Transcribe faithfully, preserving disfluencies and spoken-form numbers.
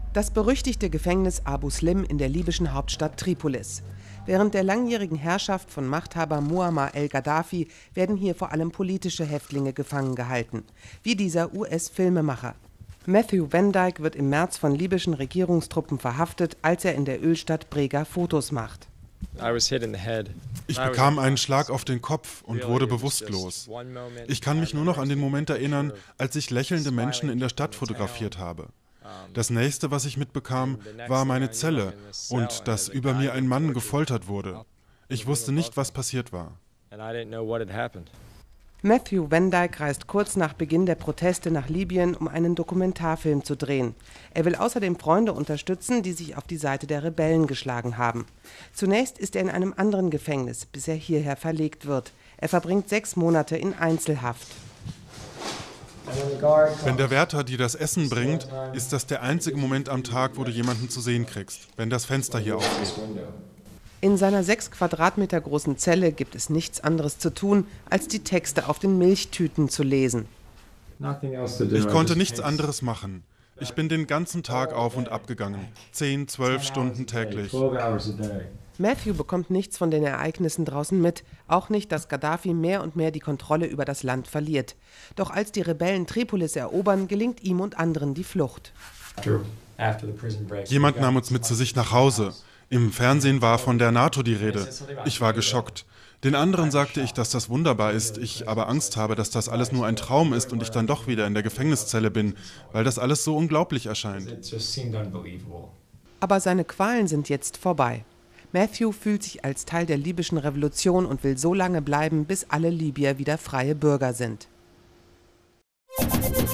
Das berüchtigte Gefängnis Abu Slim in der libyschen Hauptstadt Tripolis. Während der langjährigen Herrschaft von Machthaber Muammar el-Gaddafi werden hier vor allem politische Häftlinge gefangen gehalten, wie dieser U S-Filmemacher. Matthew Van Dyke wird im März von libyschen Regierungstruppen verhaftet, als er in der Ölstadt Brega Fotos macht. Ich bekam einen Schlag auf den Kopf und wurde bewusstlos. Ich kann mich nur noch an den Moment erinnern, als ich lächelnde Menschen in der Stadt fotografiert habe. Das nächste, was ich mitbekam, war meine Zelle und dass über mir ein Mann gefoltert wurde. Ich wusste nicht, was passiert war. Matthew Van Dyke reist kurz nach Beginn der Proteste nach Libyen, um einen Dokumentarfilm zu drehen. Er will außerdem Freunde unterstützen, die sich auf die Seite der Rebellen geschlagen haben. Zunächst ist er in einem anderen Gefängnis, bis er hierher verlegt wird. Er verbringt sechs Monate in Einzelhaft. Wenn der Wärter dir das Essen bringt, ist das der einzige Moment am Tag, wo du jemanden zu sehen kriegst, wenn das Fenster hier aufgeht. In seiner sechs Quadratmeter großen Zelle gibt es nichts anderes zu tun, als die Texte auf den Milchtüten zu lesen. Ich konnte nichts anderes machen. Ich bin den ganzen Tag auf und ab gegangen. Zehn, zwölf Stunden täglich. Matthew bekommt nichts von den Ereignissen draußen mit, auch nicht, dass Gaddafi mehr und mehr die Kontrolle über das Land verliert. Doch als die Rebellen Tripolis erobern, gelingt ihm und anderen die Flucht. Jemand nahm uns mit zu sich nach Hause. Im Fernsehen war von der NATO die Rede. Ich war geschockt. Den anderen sagte ich, dass das wunderbar ist, ich aber Angst habe, dass das alles nur ein Traum ist und ich dann doch wieder in der Gefängniszelle bin, weil das alles so unglaublich erscheint. Aber seine Qualen sind jetzt vorbei. Matthew fühlt sich als Teil der libyschen Revolution und will so lange bleiben, bis alle Libyer wieder freie Bürger sind.